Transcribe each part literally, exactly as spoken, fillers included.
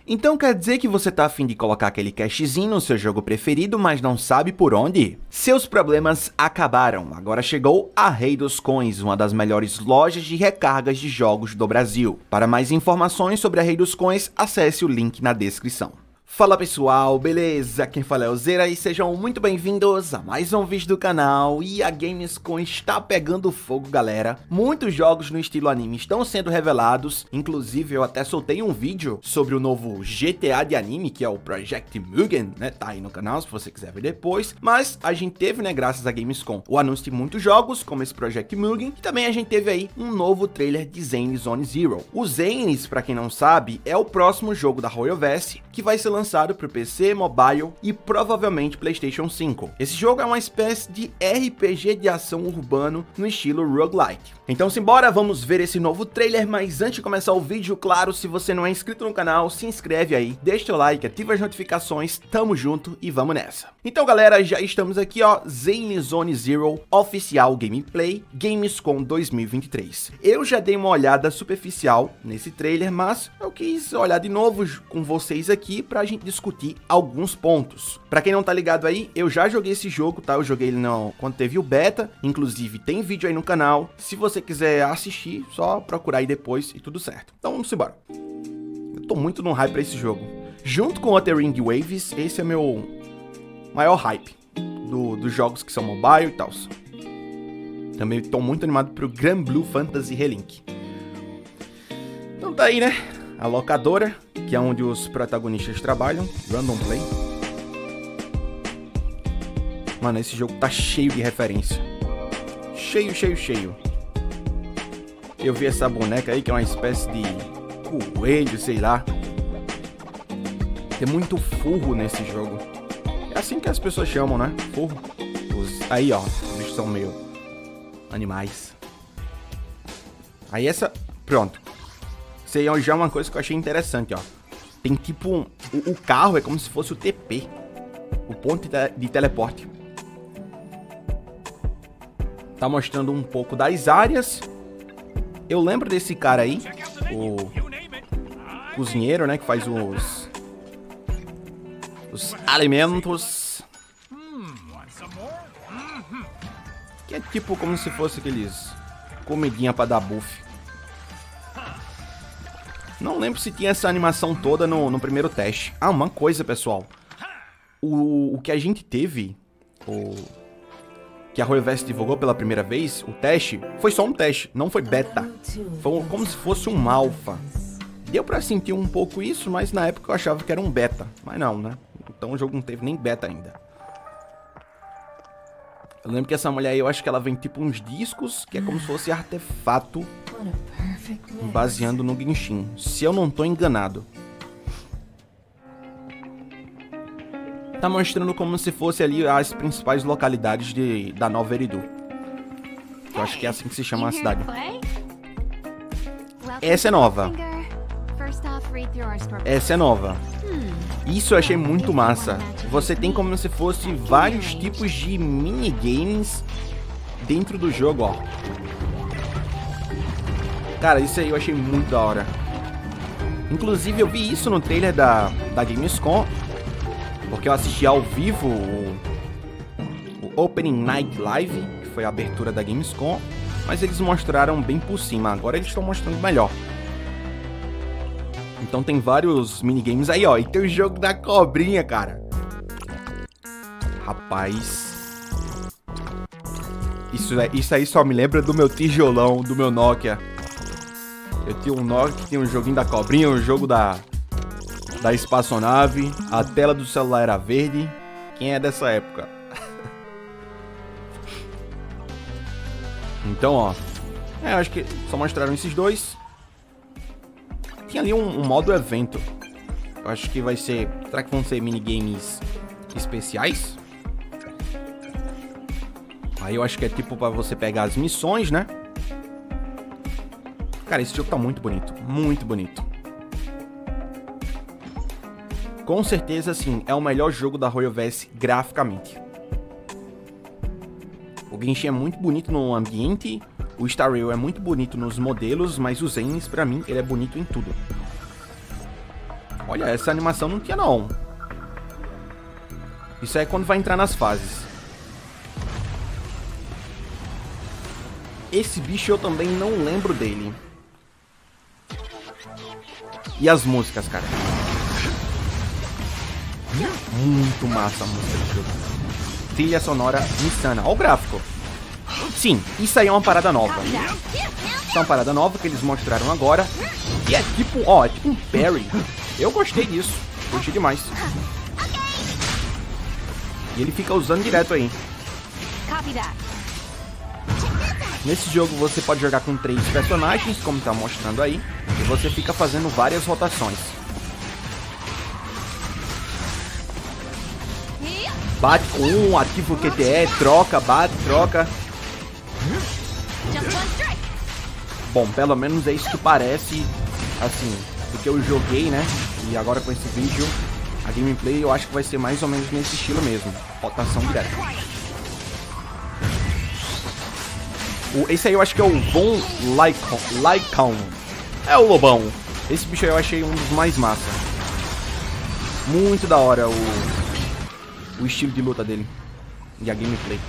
Então quer dizer que você tá afim de colocar aquele cashzinho no seu jogo preferido, mas não sabe por onde? Seus problemas acabaram. Agora chegou a Rei dos Coins, uma das melhores lojas de recargas de jogos do Brasil. Para mais informações sobre a Rei dos Coins, acesse o link na descrição. Fala pessoal, beleza? Quem fala é o Zera e sejam muito bem-vindos a mais um vídeo do canal. E a Gamescom está pegando fogo, galera. Muitos jogos no estilo anime estão sendo revelados. Inclusive eu até soltei um vídeo sobre o novo G T A de anime, que é o Project Mugen, né? Tá aí no canal se você quiser ver depois. Mas a gente teve, né, graças à Gamescom, o anúncio de muitos jogos, como esse Project Mugen. E também a gente teve aí um novo trailer de Zane Zone Zero. O Zane, pra quem não sabe, é o próximo jogo da Royoverse, que vai ser lançado para o P C, mobile e provavelmente PlayStation cinco. Esse jogo é uma espécie de R P G de ação urbano no estilo roguelike. Então simbora, vamos ver esse novo trailer, mas antes de começar o vídeo, claro, se você não é inscrito no canal, se inscreve aí, deixa o like, ativa as notificações, tamo junto e vamos nessa. Então galera, já estamos aqui ó, Zane Zone Zero Oficial Gameplay Gamescom dois mil e vinte e três. Eu já dei uma olhada superficial nesse trailer, mas eu quis olhar de novo com vocês aqui pra gente discutir alguns pontos. Pra quem não tá ligado aí, eu já joguei esse jogo, tá? Eu joguei ele no... quando teve o beta, inclusive tem vídeo aí no canal. Se você quiser assistir, só procurar aí depois e tudo certo. Então vamos embora. Eu tô muito no hype pra esse jogo. Junto com o Wuthering Waves, esse é meu maior hype do, dos jogos que são mobile e tal. Também tô muito animado pro Granblue Fantasy Relink. Então tá aí, né? A locadora, que é onde os protagonistas trabalham, Random Play. Mano, esse jogo tá cheio de referência. Cheio, cheio, cheio. Eu vi essa boneca aí, que é uma espécie de coelho, sei lá. Tem muito furro nesse jogo. É assim que as pessoas chamam, né? Furro. Os... Aí, ó. Os bichos são meio animais. Aí essa... Pronto. Isso aí já é uma coisa que eu achei interessante, ó. Tem tipo um... O, o carro é como se fosse o T P. O ponto de, de teleporte. Tá mostrando um pouco das áreas. Eu lembro desse cara aí. O cozinheiro, né? Que faz os... Os alimentos. Que é tipo como se fosse aqueles... Comidinha pra dar buff. Não lembro se tinha essa animação toda no, no primeiro teste. Ah, uma coisa, pessoal. O, o que a gente teve, o que a Royoverse divulgou pela primeira vez, o teste, foi só um teste, não foi beta. Foi como se fosse um alpha. Deu pra sentir um pouco isso, mas na época eu achava que era um beta. Mas não, né? Então o jogo não teve nem beta ainda. Eu lembro que essa mulher aí, eu acho que ela vem tipo uns discos, que é como se fosse artefato, baseando no Genshin, se eu não tô enganado. Tá mostrando como se fosse ali as principais localidades de, da Nova Eridu. Eu acho que é assim que se chama a cidade. Essa é nova. Essa é nova. Isso eu achei muito massa. Você tem como se fosse vários tipos de minigames dentro do jogo, ó. Cara, isso aí eu achei muito da hora. Inclusive eu vi isso no trailer da, da Gamescom, porque eu assisti ao vivo o, o Opening Night Live, que foi a abertura da Gamescom, mas eles mostraram bem por cima. Agora eles estão mostrando melhor. Então tem vários minigames aí, ó. E tem o jogo da cobrinha, cara. Rapaz. Isso, é, isso aí só me lembra do meu tijolão, do meu Nokia. Eu tinha um Nokia que tinha um joguinho da cobrinha, um jogo da, da espaçonave. A tela do celular era verde. Quem é dessa época? Então, ó. É, eu acho que só mostraram esses dois. Tinha ali um, um modo evento. Eu acho que vai ser... Será que vão ser minigames especiais? Aí eu acho que é tipo pra você pegar as missões, né? Cara, esse jogo tá muito bonito. Muito bonito. Com certeza, sim, é o melhor jogo da Royoverse graficamente. O Genshin é muito bonito no ambiente. O Star Rail é muito bonito nos modelos, mas o Zane, pra mim, ele é bonito em tudo. Olha, essa animação não tinha não. Isso é quando vai entrar nas fases. Esse bicho eu também não lembro dele. E as músicas, cara? Muito massa a música do jogo. Trilha sonora insana. Olha o gráfico. Sim, isso aí é uma parada nova. Isso é uma parada nova que eles mostraram agora. E é tipo, ó, é tipo um parry. Eu gostei disso. Gostei demais. E ele fica usando direto aí. Nesse jogo você pode jogar com três personagens, como tá mostrando aí. E você fica fazendo várias rotações. Bate com um, ativa o Q T E, troca, bate, troca. Bom, pelo menos é isso que parece, assim, do que eu joguei, né? E agora com esse vídeo, a gameplay eu acho que vai ser mais ou menos nesse estilo mesmo. Rotação direta. O, esse aí eu acho que é o Von Lycaon. É o lobão. Esse bicho aí eu achei um dos mais massa. Muito da hora o, o estilo de luta dele. E a gameplay.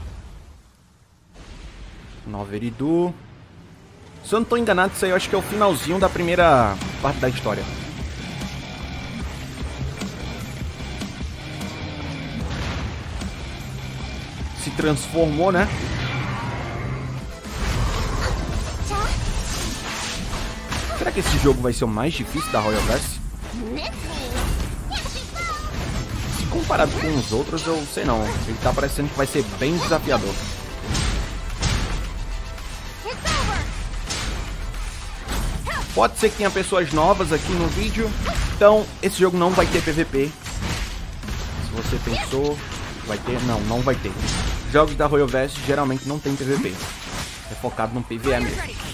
Noveridu. Se eu não tô enganado, isso aí eu acho que é o finalzinho da primeira parte da história. Se transformou, né? Será que esse jogo vai ser o mais difícil da Royalverse? Se comparado com os outros, eu sei não. Ele tá parecendo que vai ser bem desafiador. Pode ser que tenha pessoas novas aqui no vídeo. Então, esse jogo não vai ter P V P. Se você pensou, vai ter? Não, não vai ter. Jogos da Royalverse geralmente não tem P V P. É focado no P V E mesmo.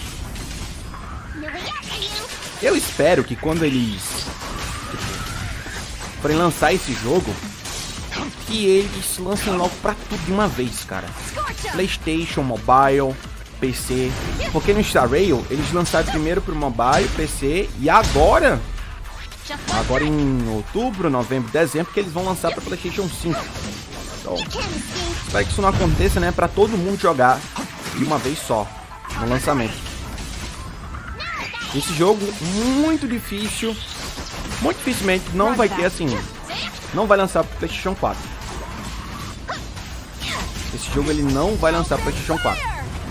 Eu espero que quando eles tipo, forem lançar esse jogo, que eles lancem logo pra tudo de uma vez, cara. PlayStation, Mobile, P C. Porque no Star Rail eles lançaram primeiro pro Mobile, P C e agora, agora em outubro, novembro, dezembro, que eles vão lançar pra PlayStation cinco. Então, espero que isso não aconteça, né? Pra todo mundo jogar de uma vez só no lançamento. Esse jogo muito difícil, muito dificilmente não vai ter assim, não vai lançar para PlayStation quatro. Esse jogo ele não vai lançar para PlayStation quatro.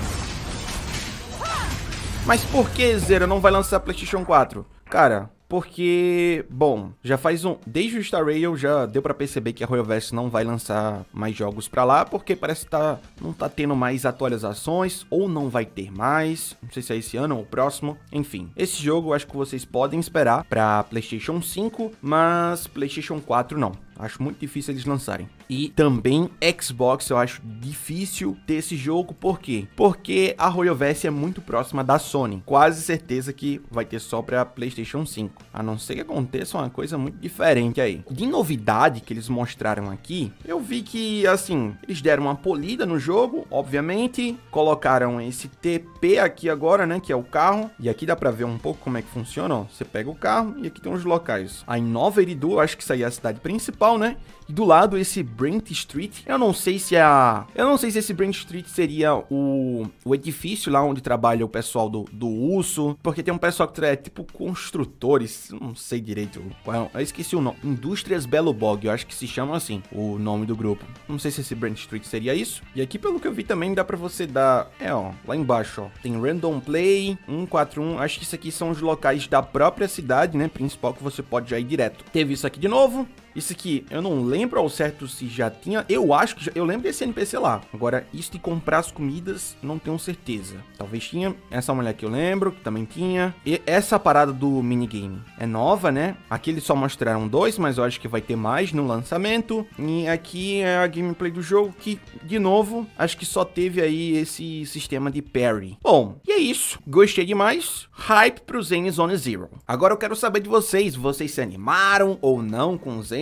Mas por que Zera não vai lançar PlayStation quatro? Cara, porque, bom, já faz um... Desde o Star Rail já deu pra perceber que a Royalverse não vai lançar mais jogos pra lá, porque parece que tá, não tá tendo mais atualizações, ou não vai ter mais, não sei se é esse ano ou o próximo, enfim. Esse jogo eu acho que vocês podem esperar pra PlayStation cinco, mas PlayStation quatro não. Acho muito difícil eles lançarem. E também Xbox eu acho difícil ter esse jogo, por quê? Porque a Royalverse é muito próxima da Sony. Quase certeza que vai ter só pra PlayStation cinco. A não ser que aconteça uma coisa muito diferente aí. De novidade que eles mostraram aqui, eu vi que, assim, eles deram uma polida no jogo, obviamente. Colocaram esse T P aqui agora, né, que é o carro. E aqui dá pra ver um pouco como é que funciona, ó. Você pega o carro e aqui tem os locais. Aí em Noveridu, eu acho que isso aí é a cidade principal, né? E do lado esse Brent Street, eu não sei se é a... Eu não sei se esse Brent Street seria o, o edifício lá onde trabalha o pessoal do, do Urso, porque tem um pessoal que é tipo construtores, não sei direito qual, eu esqueci o nome, Indústrias Belobog, eu acho que se chama assim, o nome do grupo. Não sei se esse Brent Street seria isso. E aqui pelo que eu vi também dá pra você dar, é ó, lá embaixo ó, tem Random Play, um quatro um, acho que isso aqui são os locais da própria cidade, né, principal que você pode já ir direto. Teve isso aqui de novo. Isso aqui, eu não lembro ao certo se já tinha. Eu acho que já, eu lembro desse N P C lá. Agora, isso de comprar as comidas, não tenho certeza. Talvez tinha. Essa mulher que eu lembro, que também tinha. E essa parada do minigame é nova, né? Aqui eles só mostraram dois, mas eu acho que vai ter mais no lançamento. E aqui é a gameplay do jogo, que, de novo, acho que só teve aí esse sistema de parry. Bom, e é isso. Gostei demais. Hype pro Zane Zone Zero. Agora eu quero saber de vocês. Vocês se animaram ou não com o Zane?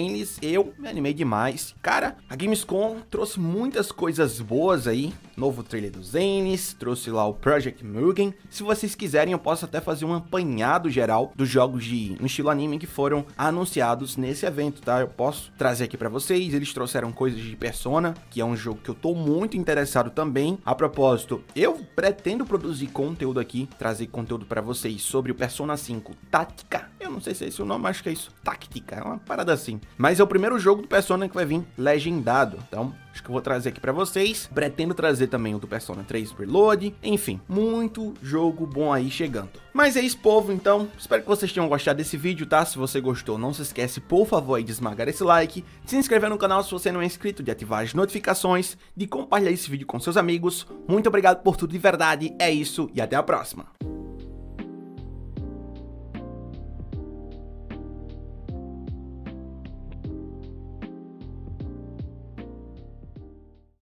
eu me animei demais. Cara, a Gamescom trouxe muitas coisas boas aí. Novo trailer dos Zenies, trouxe lá o Project Mugen. Se vocês quiserem, eu posso até fazer um apanhado geral dos jogos de no estilo anime que foram anunciados nesse evento, tá? Eu posso trazer aqui pra vocês. Eles trouxeram coisas de Persona, que é um jogo que eu tô muito interessado também. A propósito, eu pretendo produzir conteúdo aqui, trazer conteúdo pra vocês sobre o Persona cinco Tática. Eu não sei se é esse o nome, acho que é isso. Táctica, é uma parada assim. Mas é o primeiro jogo do Persona que vai vir legendado. Então, acho que eu vou trazer aqui pra vocês. Pretendo trazer também o do Persona três Reload. Enfim, muito jogo bom aí chegando. Mas é isso, povo. Então, espero que vocês tenham gostado desse vídeo, tá? Se você gostou, não se esquece, por favor, aí de esmagar esse like, de se inscrever no canal se você não é inscrito, de ativar as notificações, de compartilhar esse vídeo com seus amigos. Muito obrigado por tudo de verdade. É isso e até a próxima.